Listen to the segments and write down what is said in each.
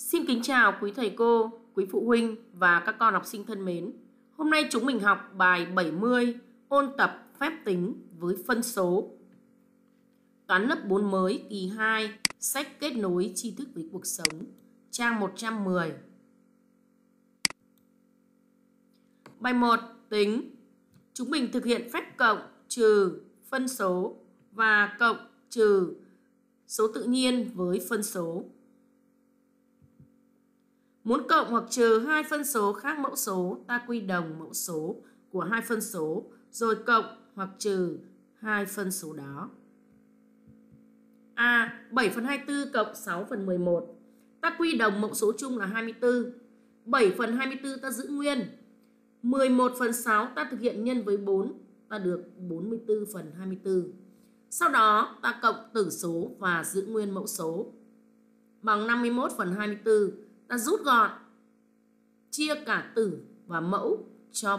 Xin kính chào quý thầy cô, quý phụ huynh và các con học sinh thân mến. Hôm nay chúng mình học bài 70 ôn tập phép tính với phân số. Toán lớp 4 mới kỳ 2, sách kết nối tri thức với cuộc sống, trang 110. Bài 1 tính. Chúng mình thực hiện phép cộng, trừ, phân số và cộng, trừ số tự nhiên với phân số. Muốn cộng hoặc trừ hai phân số khác mẫu số, ta quy đồng mẫu số của hai phân số rồi cộng hoặc trừ hai phân số đó. A. 7 phần 24 cộng 6 phần 11. Ta quy đồng mẫu số chung là 24. 7 phần 24 ta giữ nguyên. 11 phần 6 ta thực hiện nhân với 4, ta được 44 phần 24. Sau đó ta cộng tử số và giữ nguyên mẫu số. Bằng 51 phần 24, ta rút gọn, chia cả tử và mẫu cho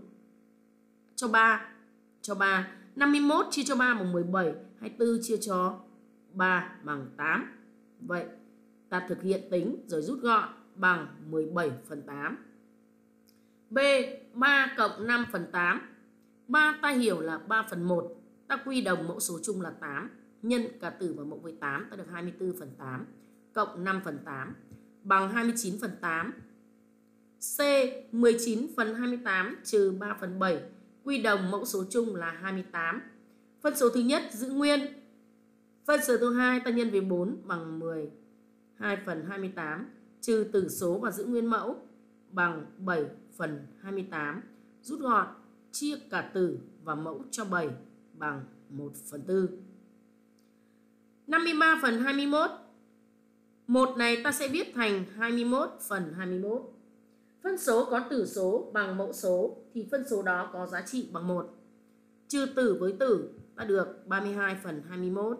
3. 51 chia cho 3 bằng 17, 24 chia cho 3 bằng 8. Vậy ta thực hiện tính rồi rút gọn bằng 17 phần 8. B. 3 cộng 5 phần 8. 3 ta hiểu là 3 phần 1. Ta quy đồng mẫu số chung là 8. Nhân cả tử và mẫu với 8, ta được 24 phần 8. Cộng 5 phần 8 bằng 29 phần 8. C. 19 phần 28 trừ 3 phần 7. Quy đồng mẫu số chung là 28. Phân số thứ nhất giữ nguyên. Phân số thứ hai ta nhân với 4 bằng 12 phần 28. Trừ tử số và giữ nguyên mẫu bằng 7 phần 28. Rút gọn, chia cả tử và mẫu cho 7 bằng 1 phần 4. 53 phần 21. 1 này ta sẽ viết thành 21 phần 21. Phân số có tử số bằng mẫu số thì phân số đó có giá trị bằng 1. Trừ tử với tử ta được 32 phần 21.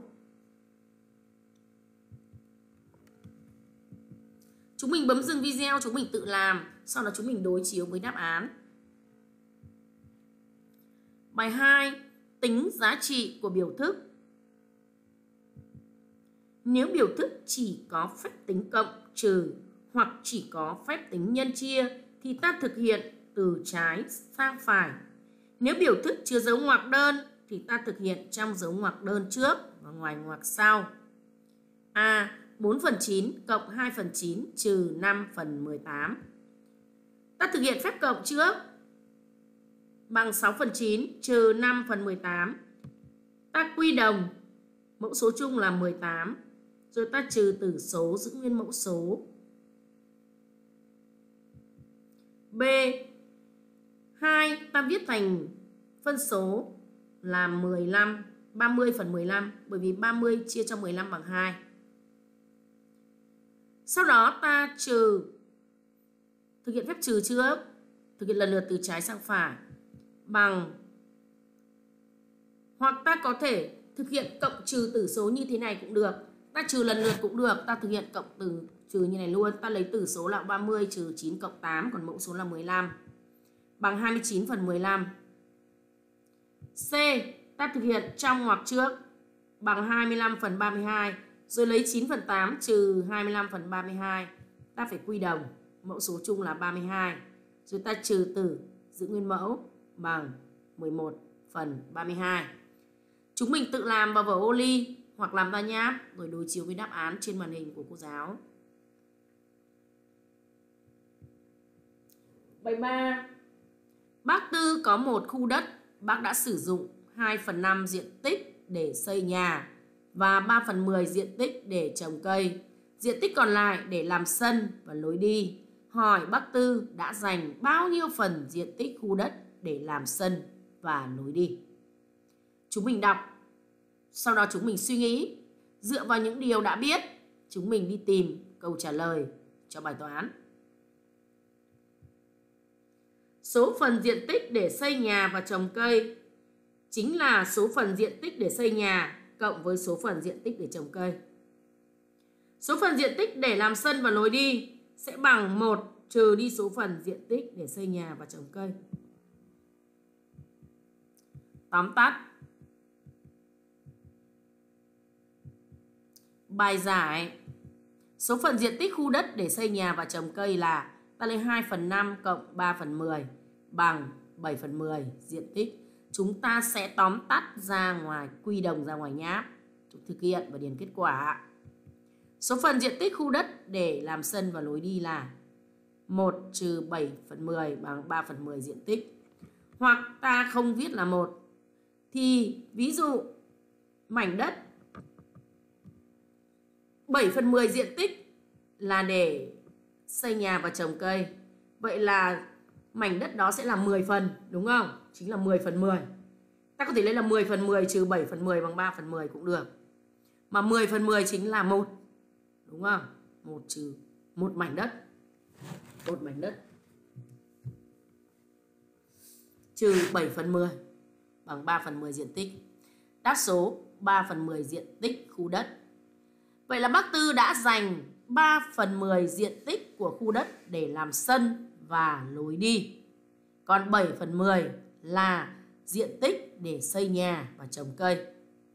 Chúng mình bấm dừng video, chúng mình tự làm, sau đó chúng mình đối chiếu với đáp án. Bài 2. Tính giá trị của biểu thức. Nếu biểu thức chỉ có phép tính cộng, trừ hoặc chỉ có phép tính nhân chia thì ta thực hiện từ trái sang phải. Nếu biểu thức chứa dấu ngoặc đơn thì ta thực hiện trong dấu ngoặc đơn trước và ngoài ngoặc sau. A. 4 phần 9 cộng 2 phần 9 trừ 5 phần 18. Ta thực hiện phép cộng trước bằng 6 phần 9 trừ 5 phần 18. Ta quy đồng mẫu số chung là 18. Rồi ta trừ tử số giữ nguyên mẫu số. B. 2 ta viết thành phân số là 15, 30 phần 15 bởi vì 30 chia cho 15 bằng 2. Sau đó ta trừ, thực hiện phép trừ trước, thực hiện lần lượt từ trái sang phải bằng, hoặc ta có thể thực hiện cộng trừ tử số như thế này cũng được. Ta trừ lần lượt cũng được, ta thực hiện cộng từ trừ như này luôn. Ta lấy tử số là 30 trừ 9 cộng 8, còn mẫu số là 15. Bằng 29 phần 15. C. Ta thực hiện trong ngoặc trước bằng 25 phần 32. Rồi lấy 9 phần 8 trừ 25 phần 32. Ta phải quy đồng, mẫu số chung là 32. Rồi ta trừ tử, giữ nguyên mẫu bằng 11 phần 32. Chúng mình tự làm vào vở ô ly hoặc làm ta nháp rồi đối chiếu với đáp án trên màn hình của cô giáo. Bài 3. Bác Tư có một khu đất, bác đã sử dụng 2 phần 5 diện tích để xây nhà và 3 phần 10 diện tích để trồng cây. Diện tích còn lại để làm sân và lối đi. Hỏi bác Tư đã dành bao nhiêu phần diện tích khu đất để làm sân và lối đi. Chúng mình đọc, sau đó chúng mình suy nghĩ. Dựa vào những điều đã biết, chúng mình đi tìm câu trả lời cho bài toán. Số phần diện tích để xây nhà và trồng cây chính là số phần diện tích để xây nhà cộng với số phần diện tích để trồng cây. Số phần diện tích để làm sân và lối đi sẽ bằng 1 trừ đi số phần diện tích để xây nhà và trồng cây. Tóm tắt. Bài giải. Số phần diện tích khu đất để xây nhà và trồng cây là ta lấy 2/5 cộng 3/10 bằng 7/10 diện tích. Chúng ta sẽ tóm tắt ra ngoài, quy đồng ra ngoài nháp. Thực hiện và điền kết quả. Số phần diện tích khu đất để làm sân và lối đi là 1 trừ 7/10 bằng 3/10 diện tích. Hoặc ta không viết là 1. Thì ví dụ mảnh đất 7/10 diện tích là để xây nhà và trồng cây. Vậy là mảnh đất đó sẽ là 10 phần, đúng không? Chính là 10/10. Ta có thể lấy là 10/10 trừ 7/10 bằng 3/10 cũng được. Mà 10/10 chính là 1. Đúng không? 1 trừ 1 mảnh đất. 1 mảnh đất trừ 7/10 bằng 3/10 diện tích. Đáp số 3/10 diện tích khu đất. Vậy là bác Tư đã dành 3/10 diện tích của khu đất để làm sân và lối đi. Còn 7/10 là diện tích để xây nhà và trồng cây.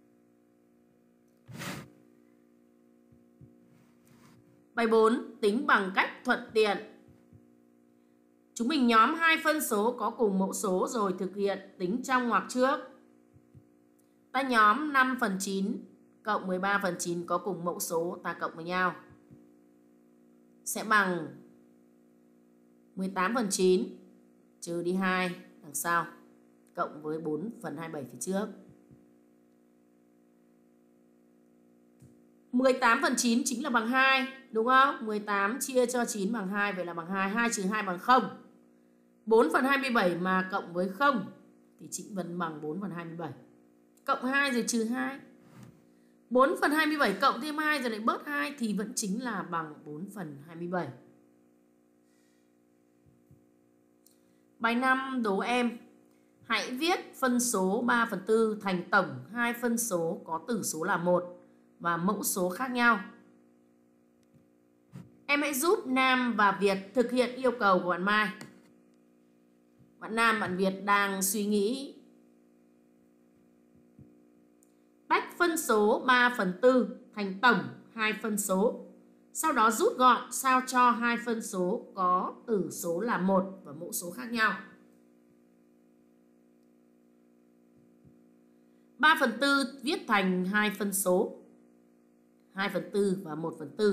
Bài 4. Tính bằng cách thuận tiện. Chúng mình nhóm hai phân số có cùng mẫu số rồi thực hiện tính trong ngoặc trước. Ta nhóm 5/9 cộng 13/9 có cùng mẫu số, ta cộng với nhau sẽ bằng 18/9 trừ đi 2 đằng sau cộng với 4/27 phía trước. 18/9 chính là bằng 2, đúng không? 18 chia cho 9 bằng 2, vậy là bằng 2. 2 trừ 2 bằng 0. 4/27 mà cộng với 0 thì chính vẫn bằng 4/27. Cộng 2 rồi trừ 2. 4/27 cộng thêm 2 rồi lại bớt 2 thì vẫn chính là bằng 4/27. Bài 5 đố em. Hãy viết phân số 3/4 thành tổng hai phân số có tử số là 1 và mẫu số khác nhau. Em hãy giúp Nam và Việt thực hiện yêu cầu của bạn Mai. Bạn Nam, bạn Việt đang suy nghĩ tách phân số 3/4 thành tổng hai phân số. Sau đó rút gọn sao cho hai phân số có tử số là 1 và mẫu số khác nhau. 3/4 viết thành hai phân số 2/4 và 1/4.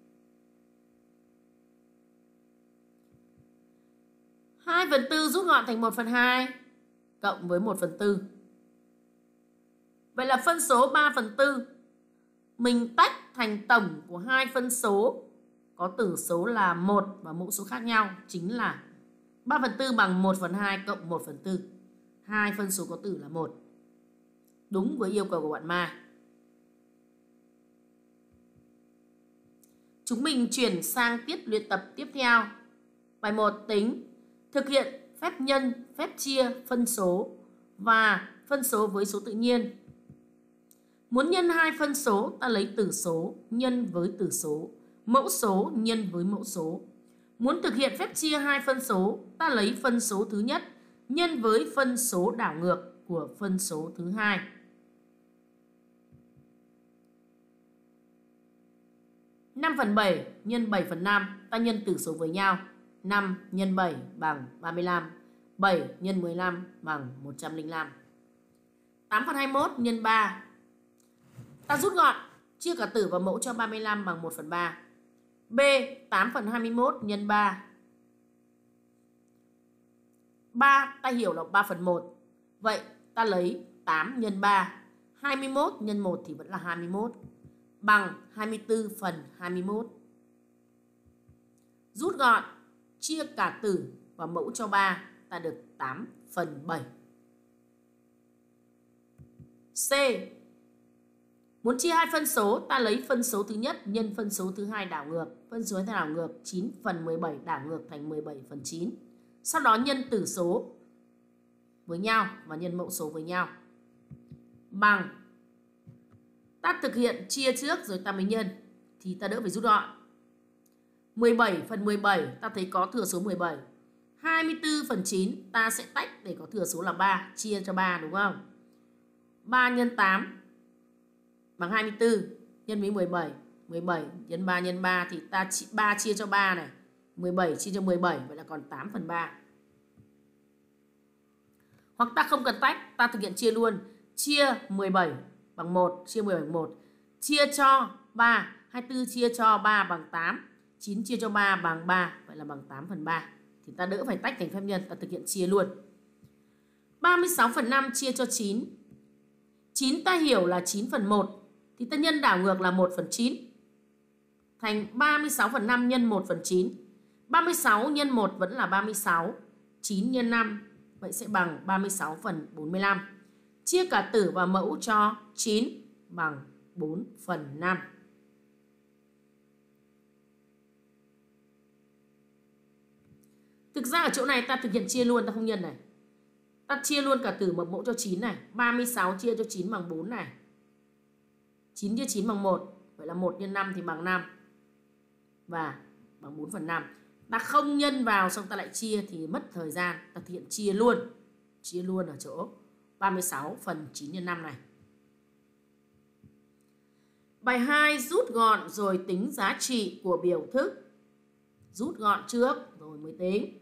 2/4 rút gọn thành 1/2 cộng với 1/4. Vậy là phân số 3/4 mình tách thành tổng của hai phân số có tử số là 1 và mẫu số khác nhau, chính là 3/4 bằng 1/2 cộng 1/4. Hai phân số có tử là 1. Đúng với yêu cầu của bạn Mai. Chúng mình chuyển sang tiết luyện tập tiếp theo. Bài 1 tính. Thực hiện phép nhân, phép chia, phân số và phân số với số tự nhiên. Muốn nhân hai phân số, ta lấy tử số nhân với tử số, mẫu số nhân với mẫu số. Muốn thực hiện phép chia hai phân số, ta lấy phân số thứ nhất nhân với phân số đảo ngược của phân số thứ hai. – 5/7 nhân 7/5, ta nhân tử số với nhau. 5 nhân 7 bằng 35, 7 nhân 15 bằng 105. 8/21 nhân 3, ta rút gọn, chia cả tử và mẫu cho 35 bằng 1/3. B. 8/21 nhân 3. 3 ta hiểu là 3/1. Vậy ta lấy 8 nhân 3. 21 nhân 1 thì vẫn là 21. Bằng 24/21. Rút gọn, chia cả tử và mẫu cho 3, ta được 8/7. C. Muốn chia hai phân số, ta lấy phân số thứ nhất nhân phân số thứ hai đảo ngược. Phân số thứ hai đảo ngược 9/17 đảo ngược thành 17/9. Sau đó nhân tử số với nhau và nhân mẫu số với nhau. Bằng, ta thực hiện chia trước rồi ta mới nhân thì ta đỡ phải rút gọn. 17/17 ta thấy có thừa số 17. 24/9 ta sẽ tách để có thừa số là 3, chia cho 3, đúng không? 3 nhân 8 bằng 24 nhân với 17. 17 nhân 3 nhân 3 thì ta 3 chia cho 3 này. 17 chia cho 17, vậy là còn 8/3. Hoặc ta không cần tách, ta thực hiện chia luôn. Chia 17 bằng 1, chia 17 bằng 1. Chia cho 3, 24 chia cho 3 bằng 8. 9 chia cho 3 bằng 3, vậy là bằng 8/3. Thì ta đỡ phải tách thành phép nhân, ta thực hiện chia luôn. 36/5 chia cho 9. 9 ta hiểu là 9/1. Thì ta nhân đảo ngược là 1/9. Thành 36/5 nhân 1/9. 36 nhân 1 vẫn là 36. 9 nhân 5, vậy sẽ bằng 36/45. Chia cả tử và mẫu cho 9 bằng 4/5. Thực ra ở chỗ này ta thực hiện chia luôn, ta không nhân này. Ta chia luôn cả tử và mẫu cho 9 này. 36 chia cho 9 bằng 4 này. 9 chia 9 bằng 1. Vậy là 1 nhân 5 thì bằng 5. Và bằng 4/5. Ta không nhân vào xong ta lại chia thì mất thời gian. Ta thực hiện chia luôn. Chia luôn ở chỗ 36 phần 9 nhân 5 này. Bài 2 rút gọn rồi tính giá trị của biểu thức. Rút gọn trước rồi mới tính.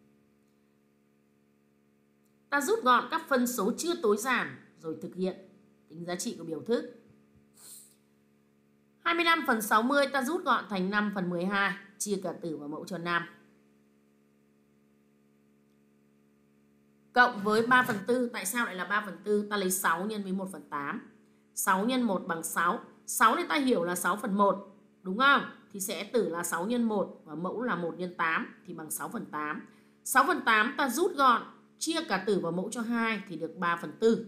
Ta rút gọn các phân số chưa tối giản rồi thực hiện tính giá trị của biểu thức. 25/60 ta rút gọn thành 5/12, chia cả tử và mẫu cho 5. Cộng với 3/4, tại sao lại là 3/4? Ta lấy 6 nhân với 1/8. 6 nhân 1 bằng 6. 6 này ta hiểu là 6/1, đúng không? Thì sẽ tử là 6 nhân 1 và mẫu là 1 nhân 8 thì bằng 6/8. 6/8 ta rút gọn, chia cả tử và mẫu cho 2 thì được 3/4.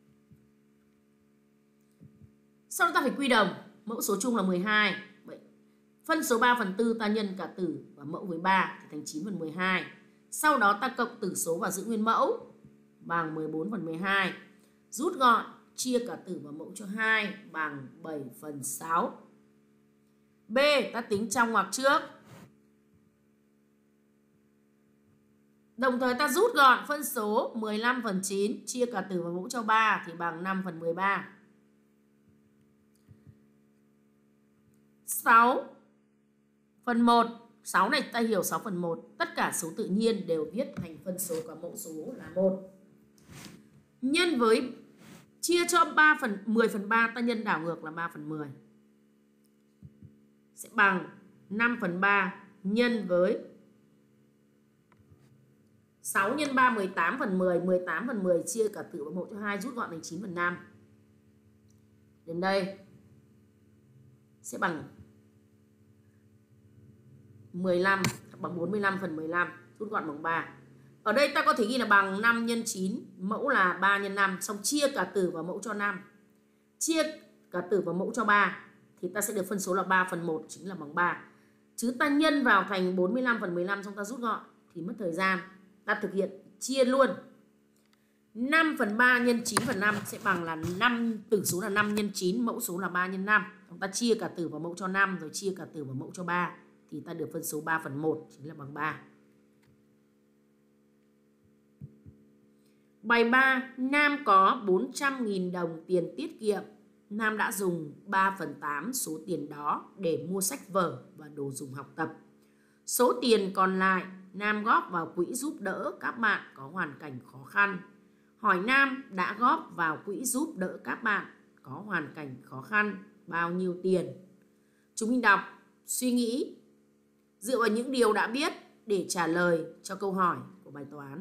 Sau đó ta phải quy đồng, mẫu số chung là 12. Vậy phân số 3/4 ta nhân cả tử và mẫu với 3 thì thành 9/12. Sau đó ta cộng tử số và giữ nguyên mẫu bằng 14/12. Rút gọn, chia cả tử và mẫu cho 2 bằng 7/6. B, ta tính trong ngoặc trước. Đồng thời ta rút gọn phân số 15/9 chia cả tử và mẫu cho 3 thì bằng 5/13. 6/1. 6 này ta hiểu 6/1. Tất cả số tự nhiên đều viết thành phân số có mẫu số là 1. Nhân với chia cho 10/3 ta nhân đảo ngược là 3/10. Sẽ bằng 5/3 nhân với 6 nhân 3 18/10, 18/10 chia cả tử và mẫu cho 2 rút gọn thành 9/5. Đến đây sẽ bằng 15 bằng 45/15, rút gọn bằng 3. Ở đây ta có thể ghi là bằng 5 nhân 9, mẫu là 3 nhân 5, xong chia cả tử và mẫu cho 5. Chia cả tử và mẫu cho 3 thì ta sẽ được phân số là 3/1, chính là bằng 3. Chứ ta nhân vào thành 45/15 xong ta rút gọn thì mất thời gian. Ta thực hiện chia luôn. 5/3 nhân 9/5 sẽ bằng là 5, tử số là 5 nhân 9, mẫu số là 3 nhân 5. Ta chia cả tử và mẫu cho 5 rồi chia cả tử và mẫu cho 3 thì ta được phân số 3/1, chính là bằng 3. Bài 3, Nam có 400.000 đồng tiền tiết kiệm. Nam đã dùng 3/8 số tiền đó để mua sách vở và đồ dùng học tập. Số tiền còn lại Nam góp vào quỹ giúp đỡ các bạn có hoàn cảnh khó khăn. Hỏi Nam đã góp vào quỹ giúp đỡ các bạn có hoàn cảnh khó khăn bao nhiêu tiền? Chúng mình đọc, suy nghĩ, dựa vào những điều đã biết để trả lời cho câu hỏi của bài toán.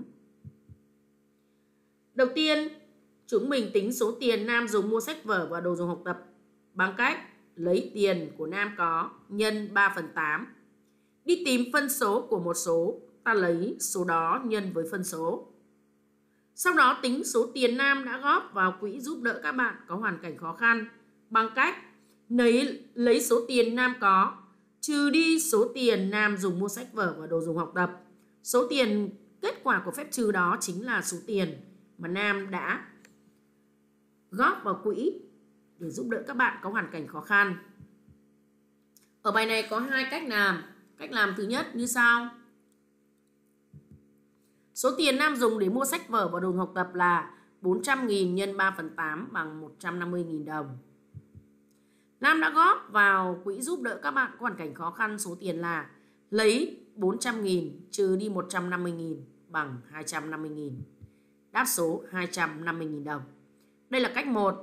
Đầu tiên, chúng mình tính số tiền Nam dùng mua sách vở và đồ dùng học tập bằng cách lấy tiền của Nam có nhân 3/8. Đi tìm phân số của một số, ta lấy số đó nhân với phân số. Sau đó tính số tiền Nam đã góp vào quỹ giúp đỡ các bạn có hoàn cảnh khó khăn bằng cách lấy số tiền Nam có trừ đi số tiền Nam dùng mua sách vở và đồ dùng học tập. Số tiền kết quả của phép trừ đó chính là số tiền mà Nam đã góp vào quỹ để giúp đỡ các bạn có hoàn cảnh khó khăn. Ở bài này có hai cách làm. Cách làm thứ nhất như sau. Số tiền Nam dùng để mua sách vở và đồ dùng học tập là 400.000 nhân 3/8 bằng 150.000 đồng. Nam đã góp vào quỹ giúp đỡ các bạn có hoàn cảnh khó khăn số tiền là lấy 400.000 trừ đi 150.000 bằng 250.000. Đáp số 250.000 đồng. Đây là cách 1.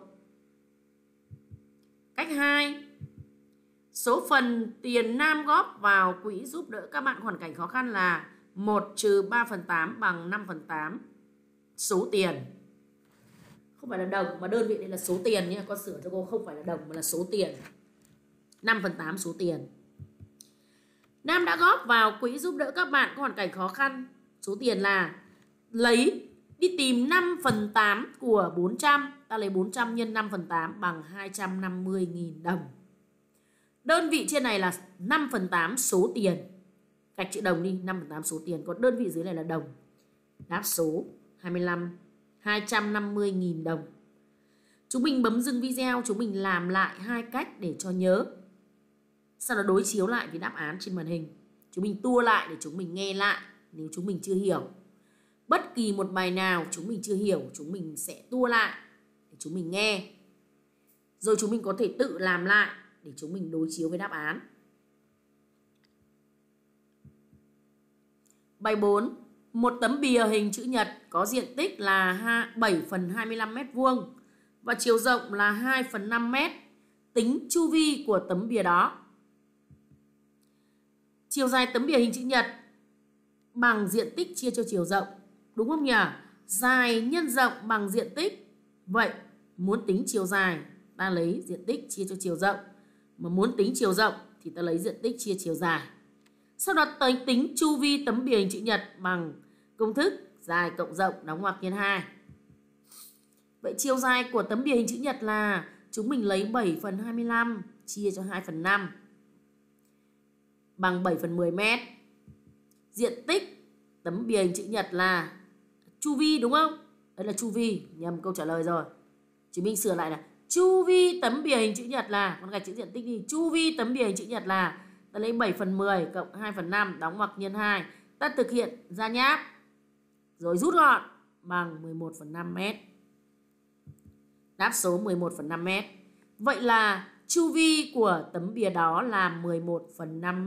Cách 2. Số phần tiền Nam góp vào quỹ giúp đỡ các bạn có hoàn cảnh khó khăn là 1 trừ 3/8 bằng 5/8 số tiền. Không phải là đồng mà đơn vị đây là số tiền nhé. Con sửa cho cô, không phải là đồng mà là số tiền. 5/8 số tiền. Nam đã góp vào quỹ giúp đỡ các bạn có hoàn cảnh khó khăn số tiền là đi tìm 5/8 của 400. Ta lấy 400 nhân 5/8 bằng 250.000 đồng. Đơn vị trên này là 5/8 số tiền. Gạch chữ đồng đi, 5/8 số tiền. Còn đơn vị dưới này là đồng. Đáp số 250.000 đồng. Chúng mình bấm dừng video, chúng mình làm lại 2 cách để cho nhớ. Sau đó đối chiếu lại với đáp án trên màn hình. Chúng mình tua lại để chúng mình nghe lại nếu chúng mình chưa hiểu. Bất kỳ một bài nào chúng mình chưa hiểu, chúng mình sẽ tua lại để chúng mình nghe. Rồi chúng mình có thể tự làm lại để chúng mình đối chiếu với đáp án. Bài 4. Một tấm bìa hình chữ nhật có diện tích là 7/25 m² và chiều rộng là 2/5 m. Tính chu vi của tấm bìa đó. Chiều dài tấm bìa hình chữ nhật bằng diện tích chia cho chiều rộng. Đúng không nhỉ? Dài nhân rộng bằng diện tích. Vậy muốn tính chiều dài ta lấy diện tích chia cho chiều rộng. Mà muốn tính chiều rộng thì ta lấy diện tích chia chiều dài. Sau đó tính chu vi tấm bìa hình chữ nhật bằng công thức dài cộng rộng đóng ngoặc nhân 2. Vậy chiều dài của tấm bìa hình chữ nhật là chúng mình lấy 7/25 chia cho 2/5 bằng 7/10 m. Diện tích tấm bìa hình chữ nhật là chu vi, đúng không? Đây là chu vi, nhầm câu trả lời rồi. Chúng mình sửa lại là chu vi tấm bìa hình chữ nhật là, con gạch chữ diện tích đi, chu vi tấm bìa hình chữ nhật là ta lấy 7/10 cộng 2/5 đóng ngoặc nhân 2. Ta thực hiện ra nháp rồi rút gọn bằng 11/5 m. Đáp số 11/5 m. Vậy là chu vi của tấm bìa đó là 11/5 m.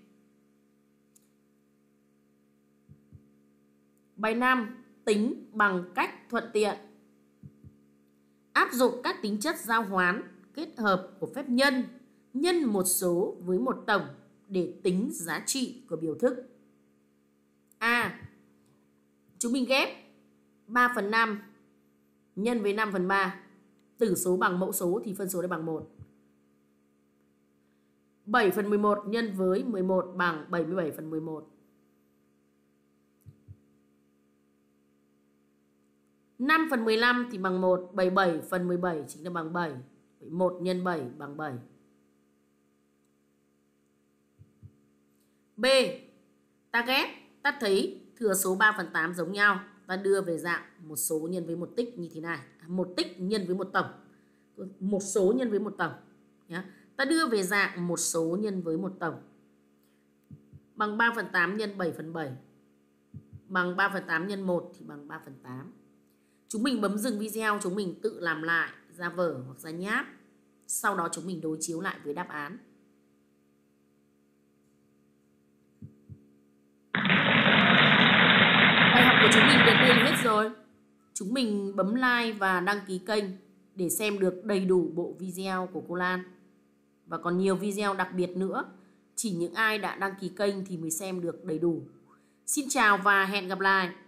Bài 5. Tính bằng cách thuận tiện. Áp dụng các tính chất giao hoán kết hợp của phép nhân một số với một tổng để tính giá trị của biểu thức. A. Chúng mình ghép 3/5 nhân với 5/3. Tử số bằng mẫu số thì phân số đây bằng 1. 7/11 nhân với 11 bằng 77/11. 5/15 thì bằng 1, 77/17 chính là bằng 7. 1 nhân 7 bằng 7. B. Ta ghép, ta thấy thừa số 3/8 giống nhau. Ta đưa về dạng một số nhân với một tích như thế này. Một tích nhân với một tổng. Một số nhân với một tổng. Ta đưa về dạng một số nhân với một tổng. Bằng 3/8 nhân 7/7. Bằng 3/8 nhân 1 thì bằng 3/8. Chúng mình bấm dừng video, chúng mình tự làm lại, ra vở hoặc ra nháp. Sau đó chúng mình đối chiếu lại với đáp án. Bài học của chúng mình đến đây hết rồi. Chúng mình bấm like và đăng ký kênh để xem được đầy đủ bộ video của cô Lan. Và còn nhiều video đặc biệt nữa. Chỉ những ai đã đăng ký kênh thì mới xem được đầy đủ. Xin chào và hẹn gặp lại.